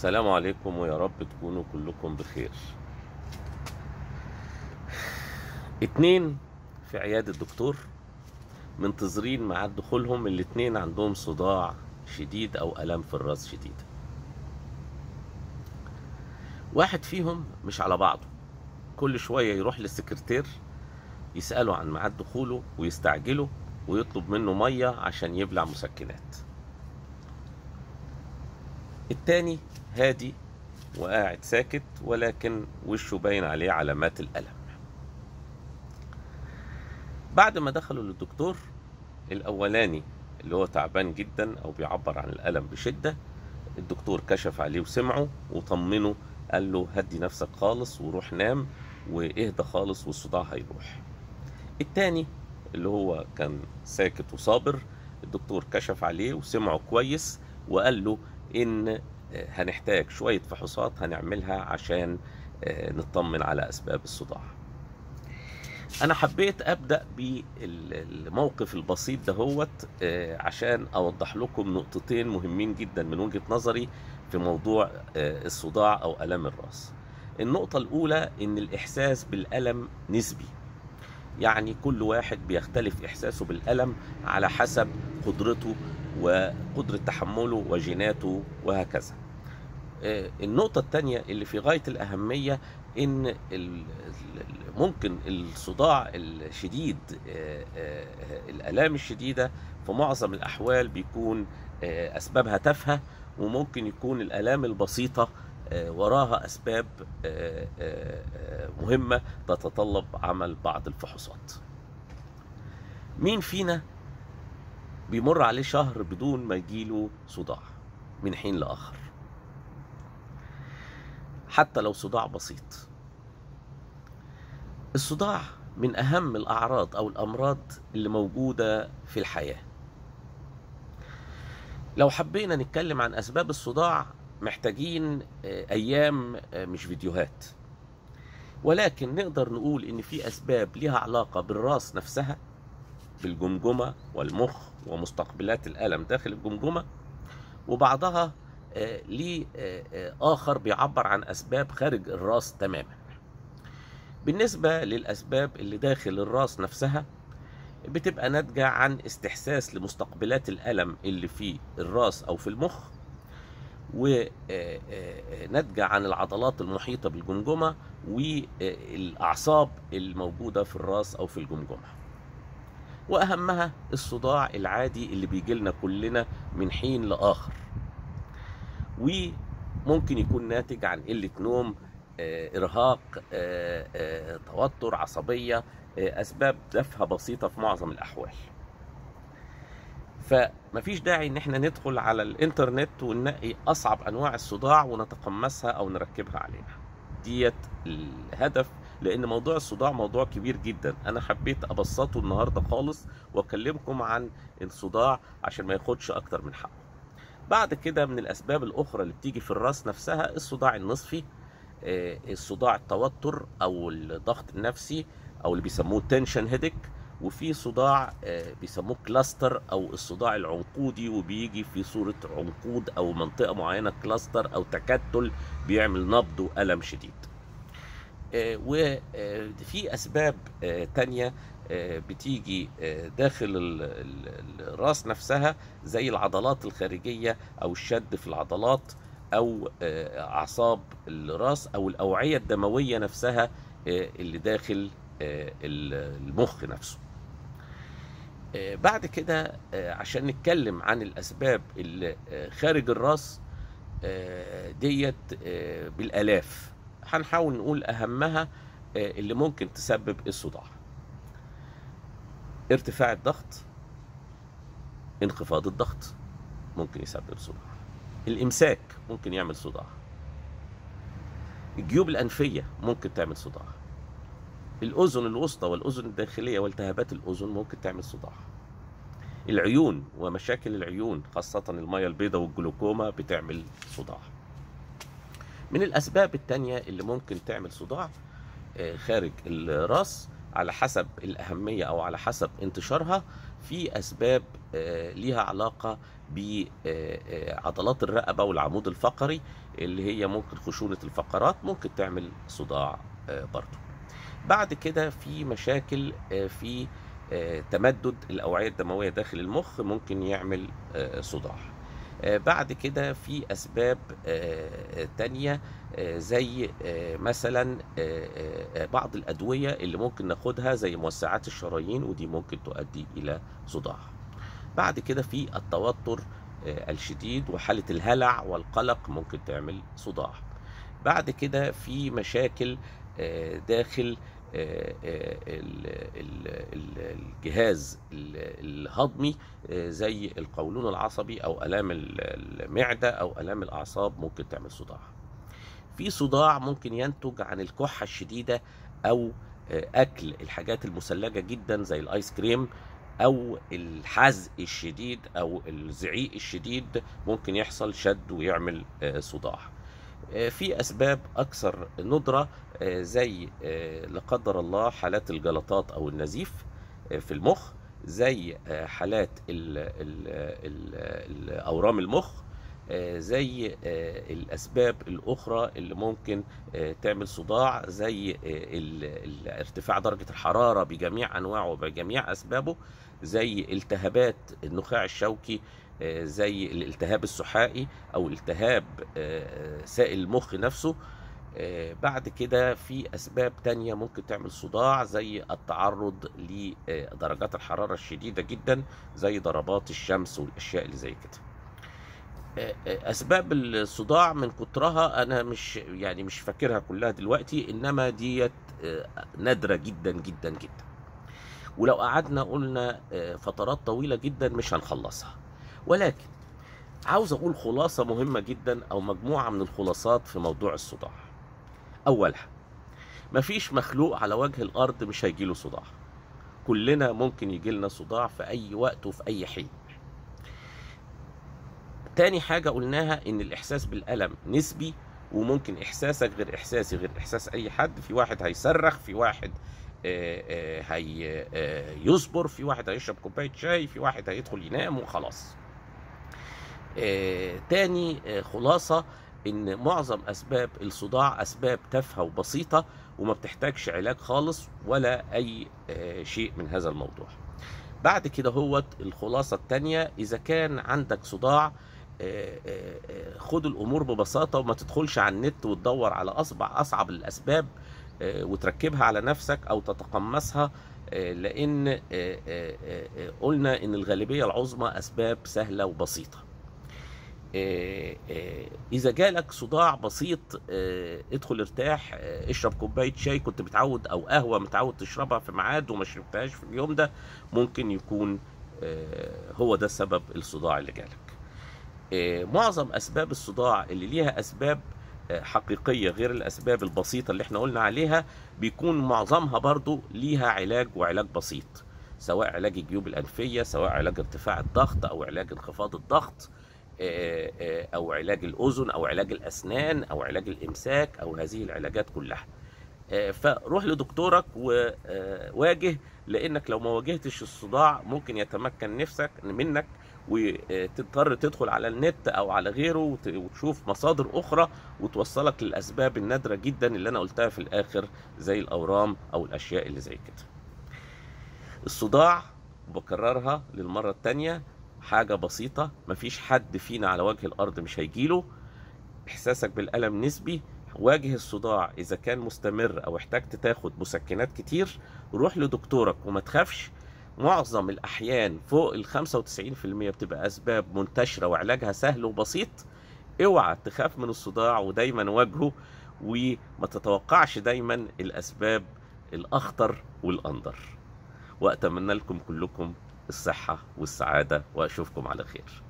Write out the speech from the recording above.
السلام عليكم ويا رب تكونوا كلكم بخير. 2 في عيادة الدكتور منتظرين ميعاد دخولهم، الاتنين عندهم صداع شديد او الام في الراس شديد. واحد فيهم مش على بعضه، كل شوية يروح للسكرتير يسأله عن ميعاد دخوله ويستعجله ويطلب منه مية عشان يبلع مسكنات. التاني هادي وقاعد ساكت، ولكن وشه باين عليه علامات الألم. بعد ما دخلوا للدكتور، الأولاني اللي هو تعبان جدا أو بيعبر عن الألم بشدة، الدكتور كشف عليه وسمعه وطمنه، قال له هدي نفسك خالص وروح نام واهدى خالص والصداع هيروح. التاني اللي هو كان ساكت وصابر، الدكتور كشف عليه وسمعه كويس وقال له إن هنحتاج شوية فحوصات هنعملها عشان نطمن على أسباب الصداع. أنا حبيت أبدأ بالموقف البسيط دهوت عشان أوضح لكم نقطتين مهمين جدا من وجهة نظري في موضوع الصداع أو ألم الرأس. النقطة الأولى إن الإحساس بالألم نسبي، يعني كل واحد بيختلف إحساسه بالألم على حسب قدرته وقدرة تحمله وجيناته وهكذا. النقطة الثانية اللي في غاية الأهمية إن ممكن الصداع الشديد، الآلام الشديدة في معظم الأحوال بيكون أسبابها تافهة، وممكن يكون الآلام البسيطة وراها أسباب مهمة تتطلب عمل بعض الفحوصات. مين فينا بيمر عليه شهر بدون ما يجيله صداع من حين لآخر، حتى لو صداع بسيط؟ الصداع من أهم الأعراض أو الأمراض اللي موجودة في الحياة. لو حبينا نتكلم عن أسباب الصداع محتاجين أيام مش فيديوهات، ولكن نقدر نقول إن في أسباب لها علاقة بالراس نفسها، بالجمجمة والمخ ومستقبلات الألم داخل الجمجمة، وبعضها ليه آخر بيعبر عن أسباب خارج الراس تماما. بالنسبة للأسباب اللي داخل الراس نفسها، بتبقى ناتجة عن استحساس لمستقبلات الألم اللي في الراس أو في المخ، وناتجة عن العضلات المحيطة بالجمجمة والأعصاب الموجودة في الراس أو في الجمجمة. وأهمها الصداع العادي اللي بيجيلنا كلنا من حين لآخر، وممكن يكون ناتج عن قلة نوم، إرهاق، توتر، عصبية، أسباب تافهة بسيطة في معظم الأحوال. فمفيش داعي إن احنا ندخل على الإنترنت وننقي أصعب أنواع الصداع ونتقمصها أو نركبها علينا. ديت الهدف، لأن موضوع الصداع موضوع كبير جدا. أنا حبيت أبسطه النهاردة خالص وأكلمكم عن الصداع عشان ما ياخدش أكتر من حقه. بعد كده من الأسباب الأخرى اللي بتيجي في الراس نفسها الصداع النصفي، الصداع التوتر أو الضغط النفسي أو اللي بيسموه تنشن هيدك، وفي صداع بيسموه كلاستر أو الصداع العنقودي، وبيجي في صورة عنقود أو منطقة معينة كلاستر أو تكتل بيعمل نبض وألم شديد. وفي أسباب تانية بتيجي داخل الراس نفسها، زي العضلات الخارجية أو الشد في العضلات أو أعصاب الراس أو الأوعية الدموية نفسها اللي داخل المخ نفسه. بعد كده عشان نتكلم عن الأسباب اللي خارج الراس ديت بالآلاف، هنحاول نقول أهمها اللي ممكن تسبب الصداع: ارتفاع الضغط، انخفاض الضغط ممكن يسبب صداع، الإمساك ممكن يعمل صداع، الجيوب الأنفية ممكن تعمل صداع، الأذن الوسطى والأذن الداخلية والتهابات الأذن ممكن تعمل صداع، العيون ومشاكل العيون خاصة المية البيضاء والجلوكوما بتعمل صداع. من الأسباب التانية اللي ممكن تعمل صداع خارج الراس على حسب الأهمية أو على حسب انتشارها، في أسباب ليها علاقة بعضلات الرقبة والعمود الفقري اللي هي ممكن خشونة الفقرات ممكن تعمل صداع برضو. بعد كده في مشاكل في تمدد الأوعية الدموية داخل المخ ممكن يعمل صداع. بعد كده في أسباب تانية زي مثلا بعض الأدوية اللي ممكن ناخدها زي موسعات الشرايين، ودي ممكن تؤدي إلى صداع. بعد كده في التوتر الشديد وحالة الهلع والقلق ممكن تعمل صداع. بعد كده في مشاكل داخل الجهاز الهضمي زي القولون العصبي او الام المعده او الام الاعصاب ممكن تعمل صداع. في صداع ممكن ينتج عن الكحه الشديده او اكل الحاجات المثلجه جدا زي الايس كريم او الحزق الشديد او الزعيق الشديد، ممكن يحصل شد ويعمل صداع. في أسباب أكثر ندرة زي لا قدر الله حالات الجلطات أو النزيف في المخ، زي حالات أورام المخ، زي الأسباب الأخرى اللي ممكن تعمل صداع زي ارتفاع درجة الحرارة بجميع أنواعه وبجميع أسبابه، زي التهابات النخاع الشوكي، زي الالتهاب السحائي او التهاب سائل المخ نفسه. بعد كده في اسباب تانية ممكن تعمل صداع زي التعرض لدرجات الحرارة الشديدة جدا زي ضربات الشمس والاشياء اللي زي كده. اسباب الصداع من كترها انا مش فاكرها كلها دلوقتي، انما ديت نادرة جدا جدا جدا، ولو قعدنا قلنا فترات طويلة جدا مش هنخلصها. ولكن عاوز اقول خلاصة مهمة جدا او مجموعة من الخلاصات في موضوع الصداع. اولها، مفيش مخلوق على وجه الارض مش هيجيله صداع، كلنا ممكن يجيلنا صداع في اي وقت وفي اي حين. تاني حاجة قلناها ان الاحساس بالالم نسبي، وممكن احساسك غير احساسي غير احساس اي حد. في واحد هيصرخ، في واحد هيصبر، في واحد هيشرب كوباية شاي، في واحد هيدخل ينام وخلاص. تاني خلاصة ان معظم اسباب الصداع اسباب تافهة وبسيطة وما بتحتاجش علاج خالص ولا اي شيء من هذا الموضوع. بعد كده هو الخلاصة التانية، اذا كان عندك صداع خد الامور ببساطة وما تدخلش على النت وتدور على اصعب الاسباب وتركبها على نفسك او تتقمصها، لان قلنا ان الغالبية العظمى اسباب سهلة وبسيطة. اذا جالك صداع بسيط ادخل ارتاح، اشرب كوبايه شاي كنت متعود او قهوه متعود تشربها في ميعاد وما شربتهاش في اليوم ده، ممكن يكون هو ده سبب الصداع اللي جالك. معظم اسباب الصداع اللي ليها اسباب حقيقيه غير الاسباب البسيطه اللي احنا قلنا عليها بيكون معظمها برضو ليها علاج وعلاج بسيط، سواء علاج الجيوب الانفيه، سواء علاج ارتفاع الضغط او علاج انخفاض الضغط، او علاج الاذن او علاج الاسنان او علاج الامساك او هذه العلاجات كلها. فروح لدكتورك وواجه، لانك لو ما واجهتش الصداع ممكن يتمكن نفسك منك وتضطر تدخل على النت او على غيره وتشوف مصادر اخرى وتوصلك للاسباب النادرة جدا اللي انا قلتها في الاخر زي الاورام او الاشياء اللي زي كده. الصداع بكررها للمرة التانية حاجة بسيطة، مفيش حد فينا على وجه الأرض مش هيجيله. إحساسك بالألم نسبي، واجه الصداع. إذا كان مستمر أو احتجت تاخد مسكنات كتير روح لدكتورك وما تخافش. معظم الأحيان فوق ال 95% بتبقى أسباب منتشرة وعلاجها سهل وبسيط. اوعى تخاف من الصداع ودايما واجهه، وما تتوقعش دايما الأسباب الأخطر والأندر. وأتمنى لكم كلكم الصحة والسعادة، وأشوفكم على خير.